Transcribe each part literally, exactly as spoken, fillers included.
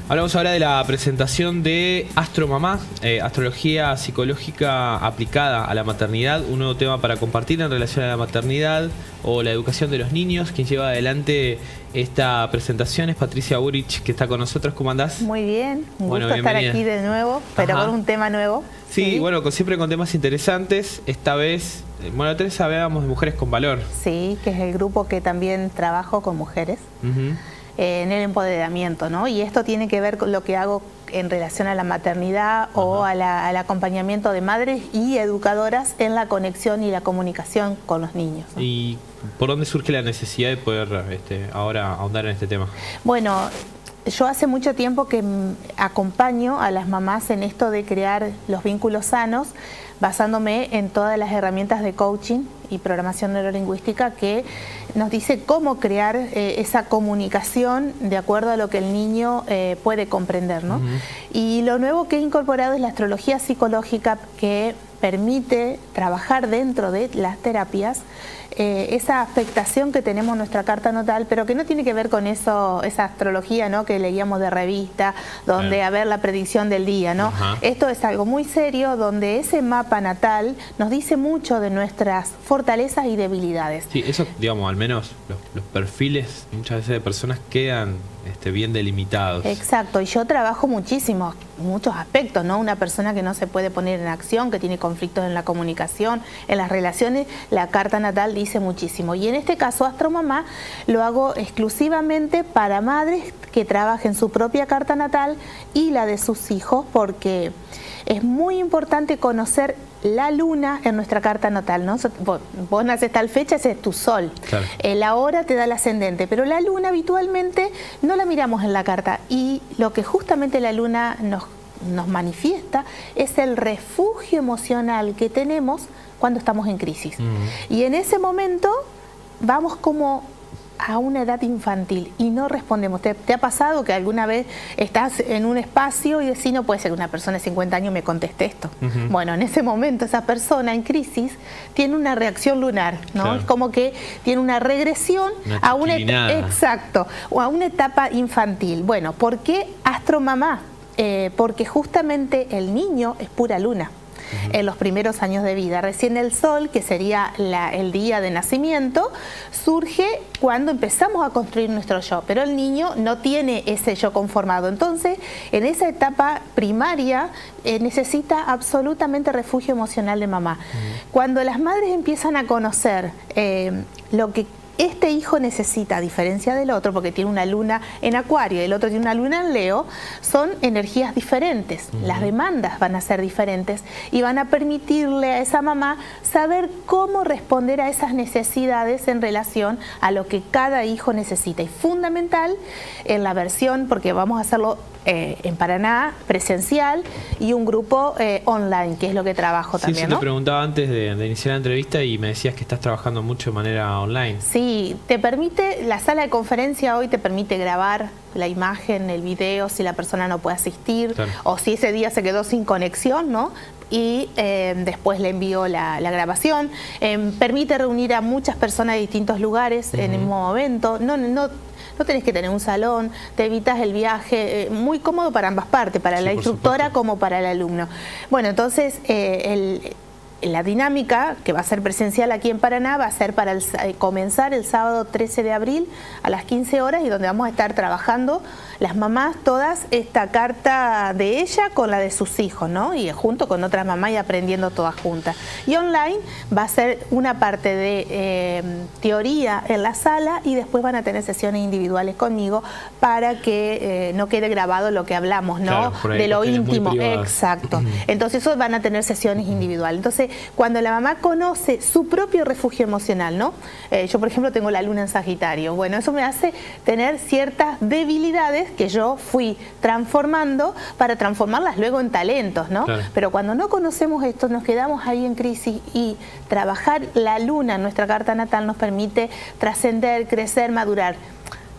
Hablamos ahora de la presentación de Astro Mamá, eh, Astrología Psicológica aplicada a la maternidad, un nuevo tema para compartir en relación a la maternidad o la educación de los niños. Quien lleva adelante esta presentación es Patricia Burich, que está con nosotros. ¿Cómo andás? Muy bien, un bueno, gusto estar bienvenida. aquí de nuevo, pero Ajá. con un tema nuevo. Sí, sí. bueno, con, siempre con temas interesantes. Esta vez, bueno, la vez hablábamos de Mujeres con Valor. Sí, que es el grupo que también trabajo con mujeres. Uh-huh. En el empoderamiento, ¿no? Y esto tiene que ver con lo que hago en relación a la maternidad. Ajá. O a la, al acompañamiento de madres y educadoras en la conexión y la comunicación con los niños, ¿no? ¿Y por dónde surge la necesidad de poder este, ahora ahondar en este tema? Bueno, yo hace mucho tiempo que acompaño a las mamás en esto de crear los vínculos sanos, basándome en todas las herramientas de coaching y programación neurolingüística que nos dice cómo crear eh, esa comunicación de acuerdo a lo que el niño eh, puede comprender, ¿no? Uh-huh. Y lo nuevo que he incorporado es la astrología psicológica, que permite trabajar dentro de las terapias eh, esa afectación que tenemos en nuestra carta natal, pero que no tiene que ver con eso, esa astrología, ¿no?, que leíamos de revista, donde eh. a ver la predicción del día, ¿no? Uh-huh. Esto es algo muy serio, donde ese mapa natal nos dice mucho de nuestras fortalezas y debilidades. Sí, eso, digamos, al menos los, los perfiles muchas veces de personas quedan este, bien delimitados. Exacto, y yo trabajo muchísimo, muchos aspectos, ¿no? Una persona que no se puede poner en acción, que tiene conflictos en la comunicación, en las relaciones, la carta natal dice muchísimo. Y en este caso, Astro Mamá lo hago exclusivamente para madres que trabajen su propia carta natal y la de sus hijos, porque es muy importante conocer la luna en nuestra carta natal, ¿no? Vos, vos naces tal fecha, ese es tu sol. Claro. Eh, la hora te da el ascendente, pero la luna habitualmente no la miramos en la carta. Y lo que justamente la luna nos, nos manifiesta es el refugio emocional que tenemos cuando estamos en crisis. Uh-huh. Y en ese momento vamos como a una edad infantil y no respondemos. ¿Te, ¿Te ha pasado que alguna vez estás en un espacio y decís, no puede ser que una persona de cincuenta años me conteste esto? Uh-huh. Bueno, en ese momento esa persona en crisis tiene una reacción lunar, ¿no? Claro. Es como que tiene una regresión una a una etapa, exacto, o a una etapa infantil. Bueno, ¿por qué Astro Mamá? Eh, porque justamente el niño es pura luna. Uh-huh. En los primeros años de vida. Recién el sol, que sería la, el día de nacimiento, surge cuando empezamos a construir nuestro yo, pero el niño no tiene ese yo conformado. Entonces, en esa etapa primaria eh, necesita absolutamente refugio emocional de mamá. Uh-huh. Cuando las madres empiezan a conocer eh, lo que este hijo necesita, a diferencia del otro, porque tiene una luna en Acuario y el otro tiene una luna en Leo, son energías diferentes. Uh-huh. Las demandas van a ser diferentes y van a permitirle a esa mamá saber cómo responder a esas necesidades en relación a lo que cada hijo necesita. Y fundamental en la versión, porque vamos a hacerlo eh, en Paraná, presencial, y un grupo eh, online, que es lo que trabajo sí, también, sí, ¿no? Te preguntaba antes de, de iniciar la entrevista y me decías que estás trabajando mucho de manera online. Sí, te permite, la sala de conferencia hoy te permite grabar la imagen, el video, si la persona no puede asistir, claro. O si ese día se quedó sin conexión, ¿no? Y eh, después le envío la, la grabación. Eh, permite reunir a muchas personas de distintos lugares uh-huh. en el mismo momento. No, no, no tenés que tener un salón, te evitas el viaje, eh, muy cómodo para ambas partes, para sí, la instructora como para el alumno. Bueno, entonces eh, el... la dinámica, que va a ser presencial aquí en Paraná, va a ser para el, comenzar el sábado trece de abril a las quince horas, y donde vamos a estar trabajando las mamás todas esta carta de ella con la de sus hijos, ¿no? Y junto con otras mamás y aprendiendo todas juntas. Y online va a ser una parte de eh, teoría en la sala, y después van a tener sesiones individuales conmigo para que eh, no quede grabado lo que hablamos, ¿no? Claro, de lo íntimo. Exacto. Entonces eso van a tener sesiones individuales. Entonces, cuando la mamá conoce su propio refugio emocional, ¿no? Eh, yo, por ejemplo, tengo la luna en Sagitario. Bueno, eso me hace tener ciertas debilidades que yo fui transformando para transformarlas luego en talentos, ¿no? Claro. Pero cuando no conocemos esto, nos quedamos ahí en crisis, y trabajar la luna en nuestra carta natal nos permite trascender, crecer, madurar.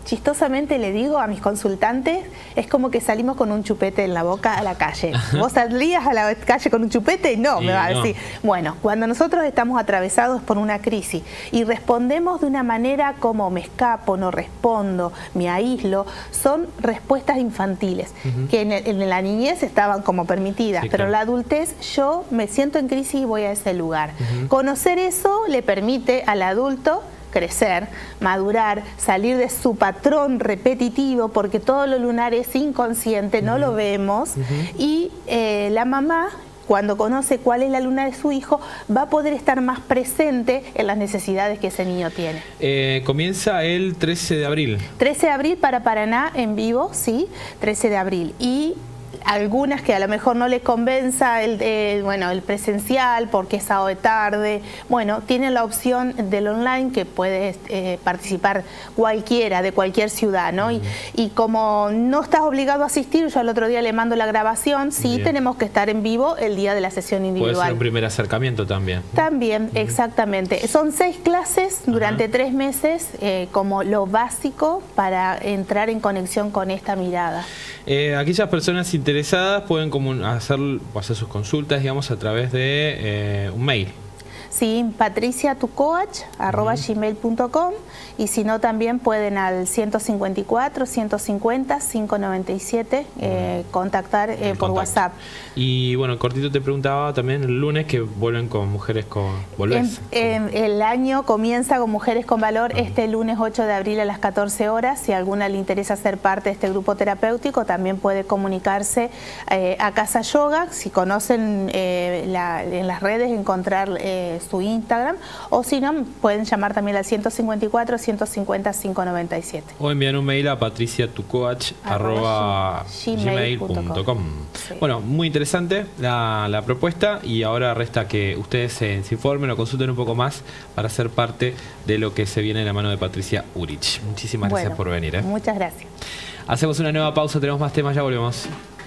chistosamente le digo a mis consultantes, es como que salimos con un chupete en la boca a la calle. ¿Vos salías a la calle con un chupete? No, y me va a no. decir. Bueno, cuando nosotros estamos atravesados por una crisis y respondemos de una manera como me escapo, no respondo, me aíslo, son respuestas infantiles, uh-huh. que en, el, en la niñez estaban como permitidas, sí, pero en la adultez yo me siento en crisis y voy a ese lugar. Uh-huh. Conocer eso le permite al adulto crecer, madurar, salir de su patrón repetitivo, porque todo lo lunar es inconsciente, uh-huh. no lo vemos, uh-huh. y eh, la mamá, cuando conoce cuál es la luna de su hijo, va a poder estar más presente en las necesidades que ese niño tiene. Eh, comienza el trece de abril. trece de abril para Paraná en vivo, sí, trece de abril. Y algunas que a lo mejor no les convenza el, eh, bueno, el presencial porque es sábado de tarde, bueno, tienen la opción del online que puede eh, participar cualquiera de cualquier ciudad, ¿no? Uh-huh. y, y como no estás obligado a asistir, yo al otro día le mando la grabación, sí, bien, tenemos que estar en vivo el día de la sesión individual. Puede ser un primer acercamiento también. También, uh-huh. exactamente. Son seis clases durante uh-huh. tres meses, eh, como lo básico para entrar en conexión con esta mirada. Eh, aquellas personas interesadas pueden hacer, hacer sus consultas, digamos, a través de eh, un mail. Sí, patricia tu coach arroba gmail punto com, y si no también pueden al ciento cincuenta y cuatro, ciento cincuenta, quinientos noventa y siete eh, contactar eh, por WhatsApp. Y bueno, cortito te preguntaba también el lunes que vuelven con Mujeres con ¿Volvés? En, en, el año comienza con Mujeres con Valor uh-huh. este lunes ocho de abril a las catorce horas. Si a alguna le interesa ser parte de este grupo terapéutico, también puede comunicarse eh, a Casa Yoga. Si conocen eh, la, en las redes, encontrar eh, su Instagram, o si no, pueden llamar también al ciento cincuenta y cuatro, ciento cincuenta, quinientos noventa y siete. O enviar un mail a patricia tu coach arroba gmail punto com. Sí. Bueno, muy interesante la, la propuesta, y ahora resta que ustedes se, se informen o consulten un poco más para ser parte de lo que se viene en la mano de Patricia Urich. Muchísimas bueno, gracias por venir. ¿eh? Muchas gracias. Hacemos una nueva pausa, tenemos más temas, ya volvemos.